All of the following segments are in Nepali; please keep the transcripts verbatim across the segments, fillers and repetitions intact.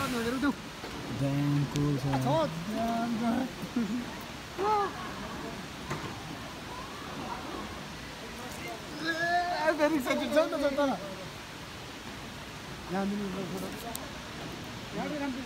Very excited. Chal na chal na. Yan din yung photo. Yan din ang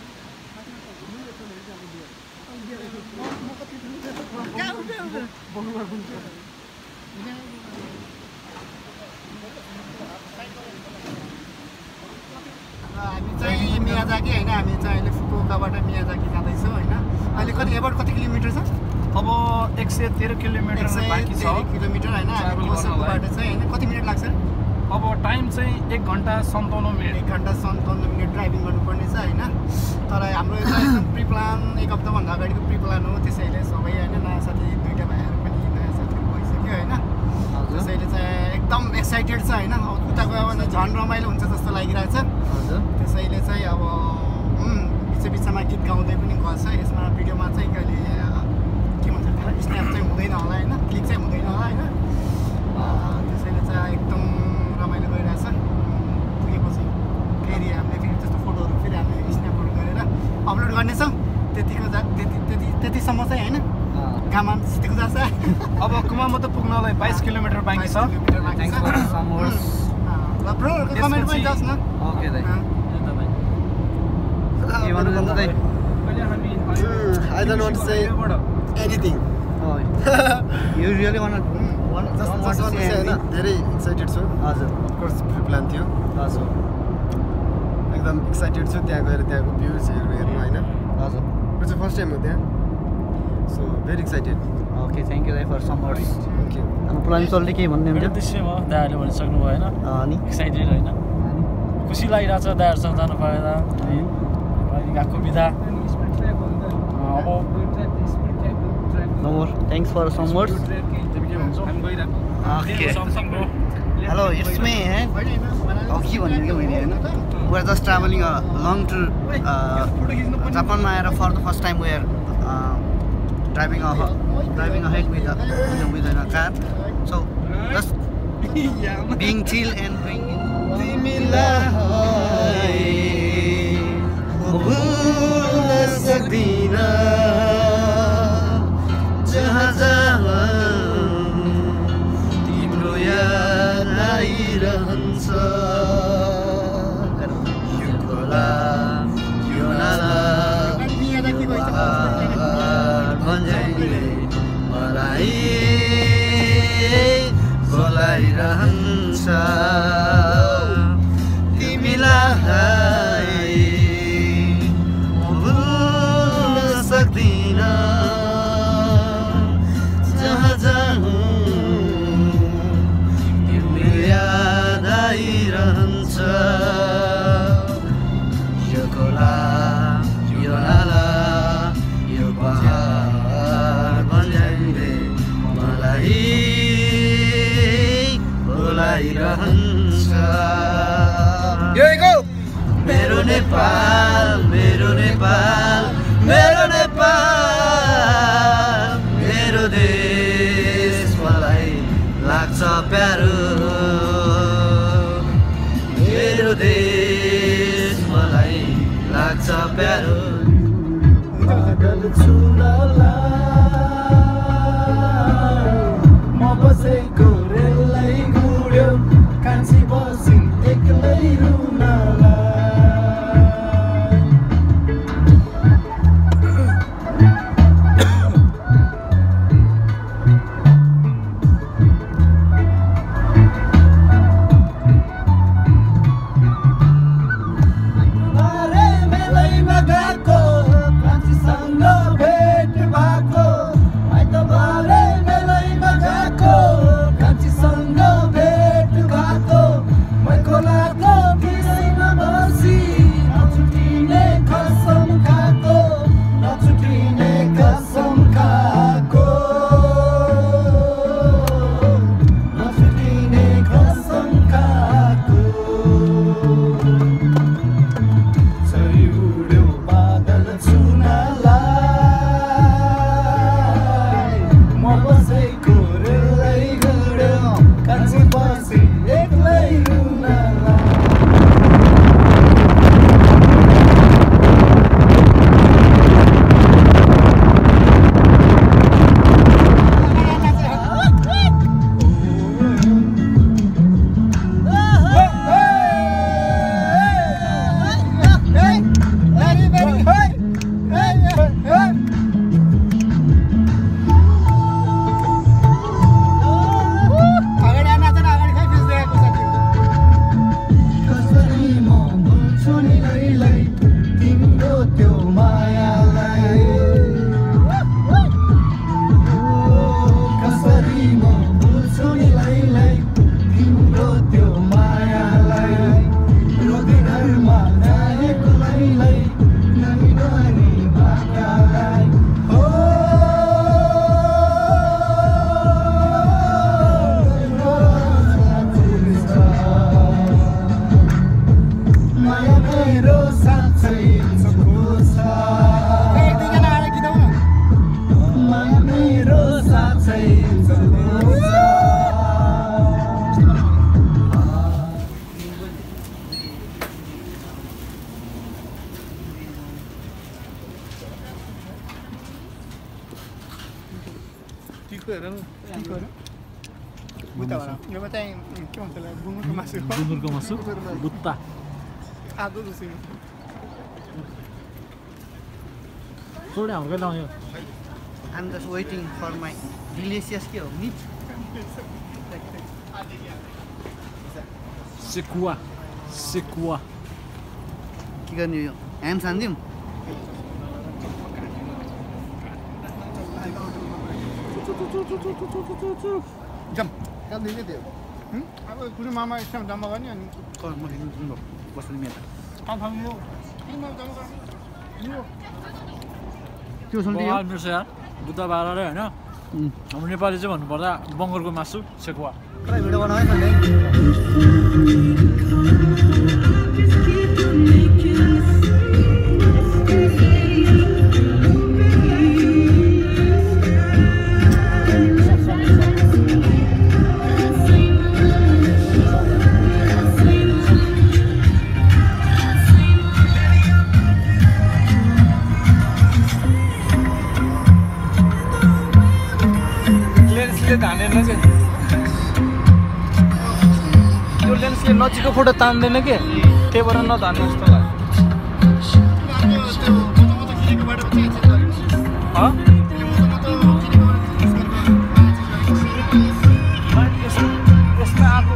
हामी चाहिँ मियाजाकी हैन हामी चाहिँ अहिले फुकुओकाबाट मियाजाकी जाँदैछौँ हैन अहिले कति यहाँबाट कति किलोमिटर छ अब एक सय तेह्र किलोमिटर बाँकी छ किलोमिटर हैन हामी कोसोकोबाट चाहिँ हैन कति मिनेट लाग्छ अब टाइम चाहिँ एक घण्टा सन्ताउन्न मिनट एक घण्टा सन्ताउन्न मिनट ड्राइभिङ गर्नुपर्ने छ हैन तर हाम्रो यो चाहिँ एकदम प्री प्लान एक हप्ताभन्दा अगाडिको प्री प्लान हो त्यसैले सबै हैन नयाँ साथी दुईटा भाइहरू पनि नयाँ साथीहरू भइसक्यो हैन त्यसैले चाहिँ एकदम एक्साइटेड छ हैन उता गयो भने झन् रमाइलो हुन्छ जस्तो लागिरहेछ त्यसैले चाहिँ अब बिच बिचमा गीत गाउँदै पनि गर्छ यसमा भिडियोमा चाहिँ कहिले के भन्छ त्यसलाई स्न्याप चाहिँ हुँदैन होला हैन क्लिक चाहिँ हुँदैन होला हैन त्यसैले चाहिँ एकदम रमाइलो भइरहेछ पुगेपछि फेरि हामीले फेरि त्यस्तो फोटोहरू फेरि हामीले स्न्यापहरू गरेर अपलोड गर्नेछौँ त्यतिको जा त्यति त्यति त्यतिसम्म चाहिँ होइन गामान सिधीको जान्छ अब कुमामोतो पुग्नलाई बाइस किलोमिटर बाँकी छ ल ब्रो कमेन्ट पनि जास् न ओके दाइ के भन्नुहुन्छ दाइ I don't want to say anything. Oh, you really want to want just want just to want to say say anything? very excited छु हजुर of course pre plan थियो हजुर एकदम एक्साइटेड छु त्यहाँ गएर त्यहाँको भ्यूजहरू हेर्नु हैन हजुर यो चाहिँ फर्स्ट टाइम हो त्यहाँ so very excited okay thank you दाइ for some words thank you हाम्रो प्लान सरले के भन्ने मेरो हुन्छ दृश्य भयो दाइहरूले भनिसक्नु भयो होइन अनि एक्साइटेड होइन खुसी लागिरहेछ दाइहरूसँग जानु पाएर अनि अहिले गएको बिदा अब no more thanks for some words okay hello it's me है अब के भन्ने क्या मैले होइन we are just travelling a long tour जापानमा आएर for the first time we are driving a driving ahead with with a car so just being chill and doing तिमीलाई भुल्न सक्दिन जहाँ जहाँ तिम्रो याद आइरहन्छ यो खोला यो नाला भन्जैले मलाई बोलाइरहन्छ तिमीलाई भुल्न सक्दिन जहाँ जहाँ तिम्रो याद आइरहन्छ यो खोला यो नाला यो पहाड भन्जैले मलाई बोलाइरहन्छ मेरो नेपाल मेरो नेपाल मेरो नेपाल मेरो देश मलाई लाग्छ प्यारो मेरो देश मलाई लाग्छ प्यारो बादल छुनलाई म बसेको रेललाई गुड्यो कान्छी बसिन् एक्लै रुनलाई गएको कान्छीसँग भेट भएको लैलै तिम्रो त्यो मायालाई कसरी म भुल्छु नि लैलै तिम्रो त्यो मायालाई रोदै घरमा जाएको लैलै नमिलो अनि भाग्यलाई हो माया मेरो साँच्चै चोखो छ माया मेरो साँच्चै चोखो छ यो चाहिँ के भन्छ होला गुन्द्रुकको मासु गुन्द्रुकको मासु बुत्ता आदो जस्तो सोडे हाम्रो लाउने I'm just waiting for my delicious के हो meat सेकुवा सेकुवा के गर्ने यो ह्याम छानिदिउँ जम कहाँ दिने त्यो अब कुनै मामा यसमा जम्मा गर्ने अनि बस्नु मेरो कहाँ खानु जम्मा गर्ने त्यो सुन्दै बिर्स यार बुद्ध बाह्र रे होइन हाम्रो नेपाली चाहिँ भन्नुपर्दा बङ्गरको मासु सेकुवा पुरा भिडियो बनायो सन्डे यो लेन्सले नजिकको फोटो तान्दैन के त्यही भएर नधान्नु जस्तो लाग्यो यसमा आएको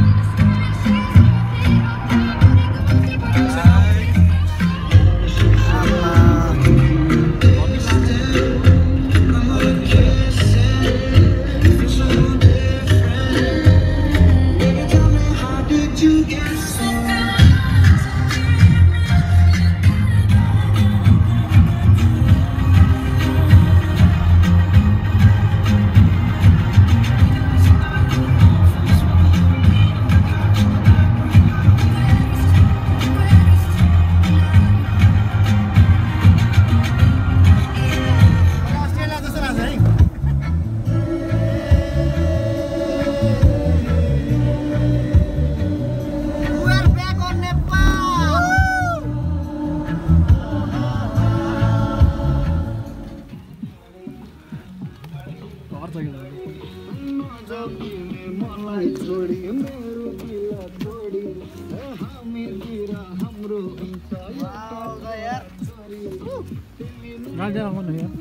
Nggak mana ya?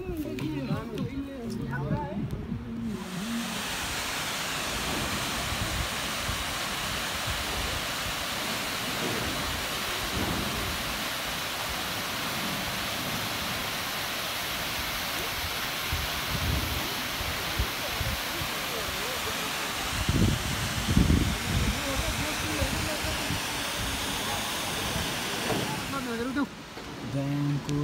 Damn cool.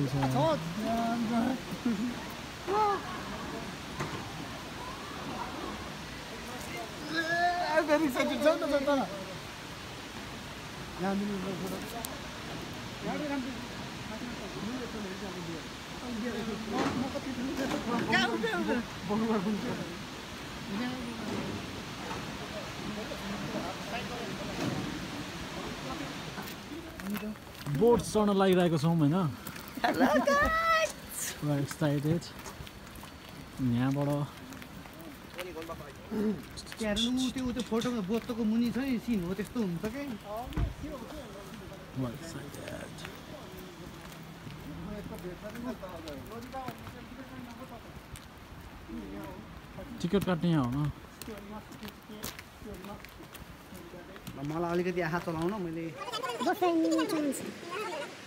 very excited. Jump, jump, jump. बोट चढ्न लागिरहेको छौँ होइन पुरा एक्साइटेड यहाँबाट त्यहाँ त्यो त्यो फोटोमा बोतको मुनि छ नि सिन हो त्यस्तो हुन्छ के टिकट काट्ने यहाँ हो न मलाई अलिकति आँखा चलाउन मैले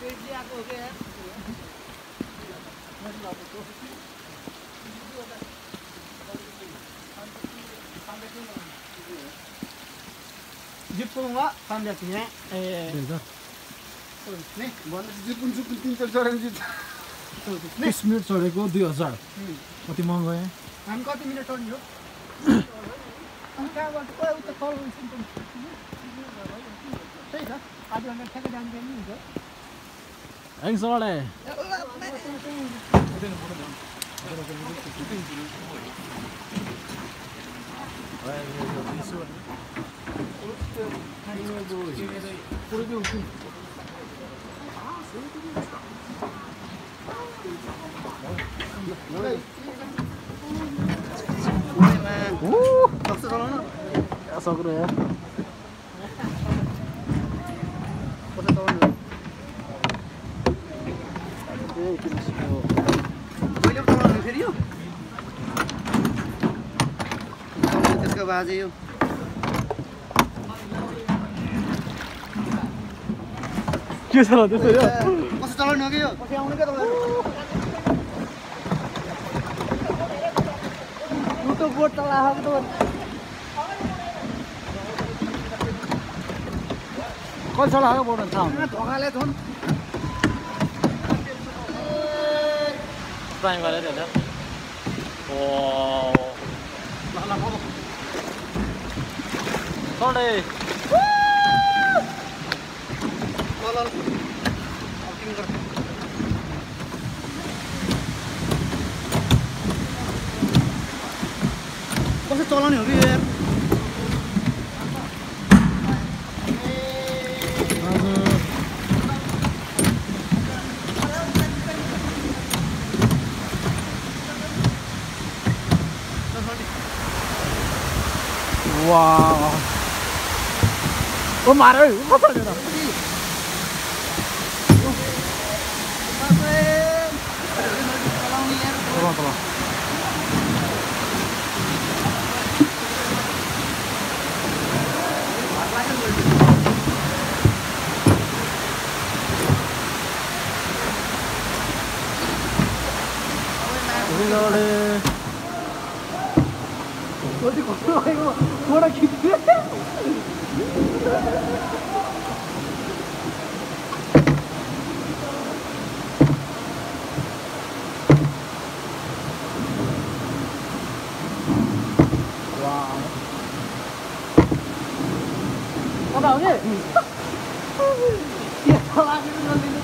जिपुङमा सन्ध्या थिएँ ए नि भनेपछि जिपुङ जिपुङ तिन चार चढेर जित बिस मिनट चढेको दुई हजार कति महँगो यहाँ हामी कति मिनट चढ्यो अनि त्यहाँबाट कोही उता तल त्यही छ आधी घन्टा ठ्याक्कै जानु पनि हुन्छ हेङ सडे सक्छ चलाउन सक्रो यार कता चलाउनु कहिले चलाउनु फेरि यो त्यसको बाजे यो के छ र त्यसो यो कसो चलाउने हो कि यो पछि आउने क्या तपाईँ उल्टो बोट चलाएको त कति चलाएको बोर्ड थाहा हुन्छ ढोकाले थोन ट्राई गरेर हेर ओ सडे ल ल तिमी गर कसो चलाउने हो कि यो यार वाह ओ मारे ओ पकडेर चलाउने यार तल तल सडे कति कस्तो भएको थोडा खिच्यो कता हो कि के चलाएको